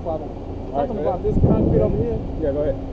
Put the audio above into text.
problem. All right, Talking about this concrete over here. Yeah, go ahead.